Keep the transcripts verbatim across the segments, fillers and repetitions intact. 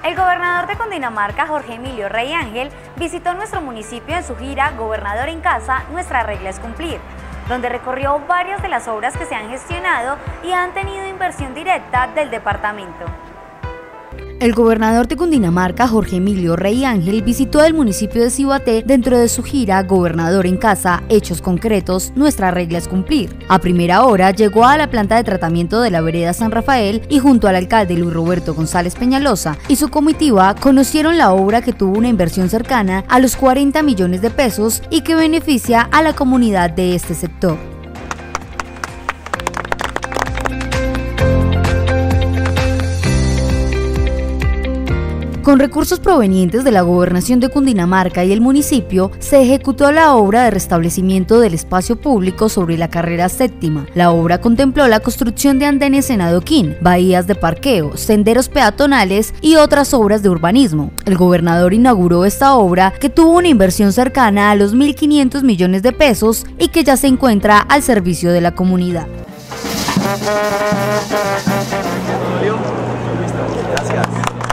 El gobernador de Cundinamarca, Jorge Emilio Rey Ángel, visitó nuestro municipio en su gira Gobernador en Casa, nuestra regla es cumplir, donde recorrió varias de las obras que se han gestionado y han tenido inversión directa del departamento. El gobernador de Cundinamarca, Jorge Emilio Rey Ángel, visitó el municipio de Cibaté dentro de su gira Gobernador en Casa, Hechos Concretos, nuestra regla es cumplir. A primera hora llegó a la planta de tratamiento de la vereda San Rafael y junto al alcalde Luis Roberto González Peñalosa y su comitiva conocieron la obra que tuvo una inversión cercana a los cuarenta millones de pesos y que beneficia a la comunidad de este sector. Con recursos provenientes de la Gobernación de Cundinamarca y el municipio, se ejecutó la obra de restablecimiento del espacio público sobre la carrera séptima. La obra contempló la construcción de andenes en adoquín, bahías de parqueo, senderos peatonales y otras obras de urbanismo. El gobernador inauguró esta obra que tuvo una inversión cercana a los mil quinientos millones de pesos y que ya se encuentra al servicio de la comunidad. Gracias.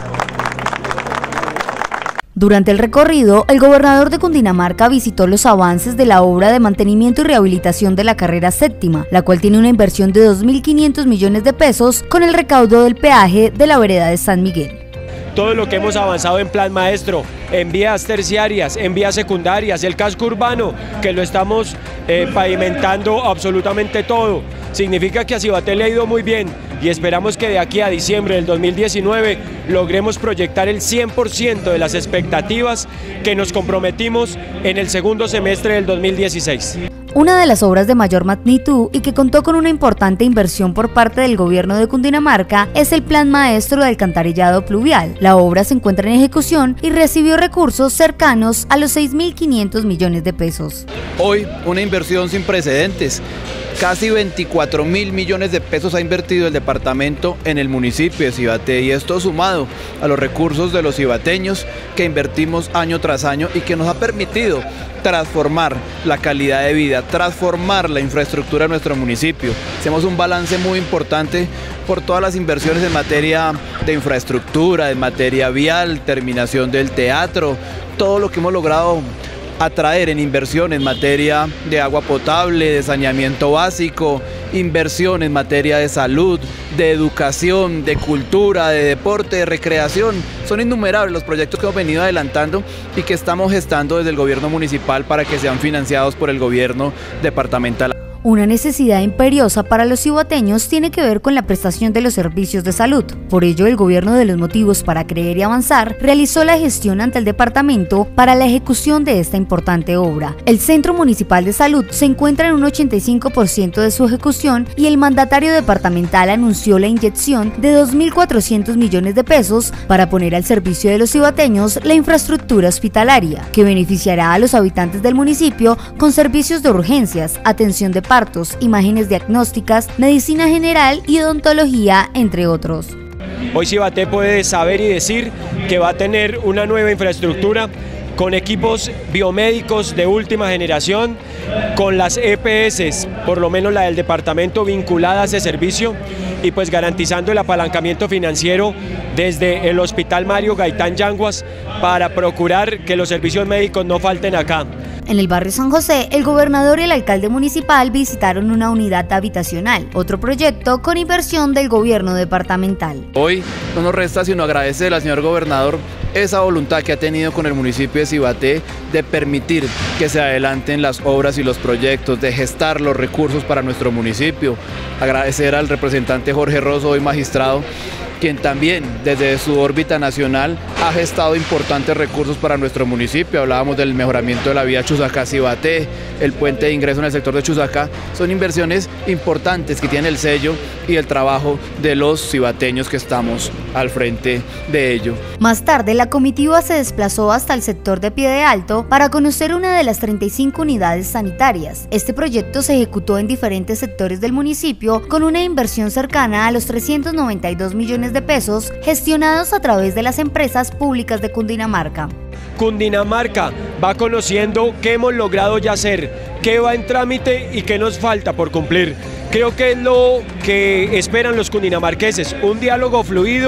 Durante el recorrido, el gobernador de Cundinamarca visitó los avances de la obra de mantenimiento y rehabilitación de la carrera séptima, la cual tiene una inversión de dos mil quinientos millones de pesos con el recaudo del peaje de la vereda de San Miguel. Todo lo que hemos avanzado en plan maestro, en vías terciarias, en vías secundarias, el casco urbano, que lo estamos eh, pavimentando absolutamente todo, significa que a Cibaté le ha ido muy bien y esperamos que de aquí a diciembre del dos mil diecinueve logremos proyectar el cien por ciento de las expectativas que nos comprometimos en el segundo semestre del dos mil dieciséis. Una de las obras de mayor magnitud y que contó con una importante inversión por parte del gobierno de Cundinamarca es el Plan Maestro de Alcantarillado Pluvial. La obra se encuentra en ejecución y recibió recursos cercanos a los seis mil quinientos millones de pesos. Hoy una inversión sin precedentes. Casi veinticuatro mil millones de pesos ha invertido el departamento en el municipio de Cibaté y esto sumado a los recursos de los cibateños que invertimos año tras año y que nos ha permitido transformar la calidad de vida, transformar la infraestructura de nuestro municipio. Hacemos un balance muy importante por todas las inversiones en materia de infraestructura, en materia vial, terminación del teatro, todo lo que hemos logrado atraer en inversión en materia de agua potable, de saneamiento básico, inversión en materia de salud, de educación, de cultura, de deporte, de recreación. Son innumerables los proyectos que hemos venido adelantando y que estamos gestando desde el gobierno municipal para que sean financiados por el gobierno departamental. Una necesidad imperiosa para los cibateños tiene que ver con la prestación de los servicios de salud. Por ello, el gobierno de los motivos para creer y avanzar realizó la gestión ante el departamento para la ejecución de esta importante obra. El Centro Municipal de Salud se encuentra en un ochenta y cinco por ciento de su ejecución y el mandatario departamental anunció la inyección de dos mil cuatrocientos millones de pesos para poner al servicio de los cibateños la infraestructura hospitalaria, que beneficiará a los habitantes del municipio con servicios de urgencias, atención de partos, imágenes diagnósticas, medicina general y odontología, entre otros. Hoy Cibaté puede saber y decir que va a tener una nueva infraestructura con equipos biomédicos de última generación, con las E P S, por lo menos la del departamento, vinculada a ese servicio y pues garantizando el apalancamiento financiero desde el Hospital Mario Gaitán Yanguas para procurar que los servicios médicos no falten acá. En el barrio San José, el gobernador y el alcalde municipal visitaron una unidad habitacional, otro proyecto con inversión del gobierno departamental. Hoy no nos resta sino agradecer al señor gobernador esa voluntad que ha tenido con el municipio de Cibaté de permitir que se adelanten las obras y los proyectos, de gestar los recursos para nuestro municipio. Agradecer al representante Jorge Rosso, hoy magistrado, quien también desde su órbita nacional ha gestado importantes recursos para nuestro municipio. Hablábamos del mejoramiento de la vía Chusacá-Cibaté, el puente de ingreso en el sector de Chusacá. Son inversiones importantes que tienen el sello y el trabajo de los cibateños que estamos al frente de ello. Más tarde, la comitiva se desplazó hasta el sector de Piede Alto para conocer una de las treinta y cinco unidades sanitarias. Este proyecto se ejecutó en diferentes sectores del municipio con una inversión cercana a los trescientos noventa y dos millones de pesos gestionados a través de las empresas públicas de Cundinamarca. Cundinamarca va conociendo qué hemos logrado ya hacer, qué va en trámite y qué nos falta por cumplir. Creo que es lo que esperan los cundinamarqueses, un diálogo fluido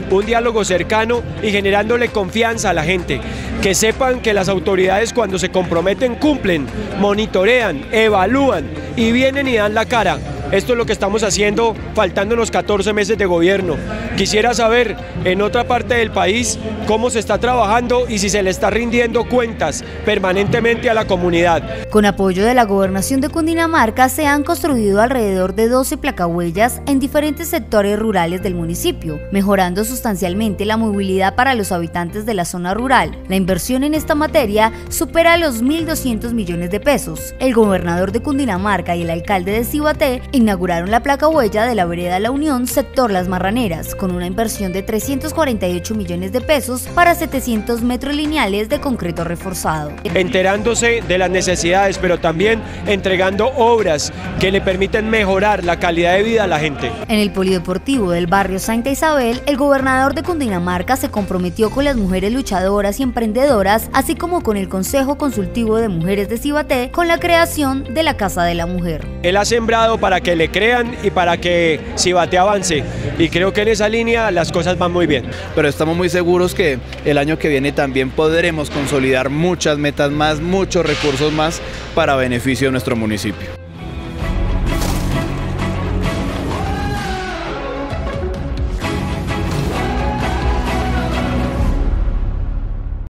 un diálogo cercano y generándole confianza a la gente, que sepan que las autoridades cuando se comprometen cumplen, monitorean, evalúan y vienen y dan la cara. Esto es lo que estamos haciendo faltándonos catorce meses de gobierno. Quisiera saber en otra parte del país cómo se está trabajando y si se le está rindiendo cuentas permanentemente a la comunidad. Con apoyo de la Gobernación de Cundinamarca se han construido alrededor de doce placahuellas en diferentes sectores rurales del municipio, mejorando sustancialmente la movilidad para los habitantes de la zona rural. La inversión en esta materia supera los mil doscientos millones de pesos. El gobernador de Cundinamarca y el alcalde de Cibaté inauguraron la placahuella de la vereda La Unión, sector Las Marraneras, con una inversión de trescientos cuarenta y ocho millones de pesos para setecientos metros lineales de concreto reforzado. Enterándose de las necesidades, pero también entregando obras que le permiten mejorar la calidad de vida a la gente. En el polideportivo del barrio Santa Isabel, el gobernador de Cundinamarca se comprometió con las mujeres luchadoras y emprendedoras, así como con el Consejo Consultivo de Mujeres de Cibaté, con la creación de la Casa de la Mujer. Él ha sembrado para que le crean y para que Cibaté avance, y creo que en esa línea las cosas van muy bien. Pero estamos muy seguros que el año que viene también podremos consolidar muchas metas más, muchos recursos más para beneficio de nuestro municipio.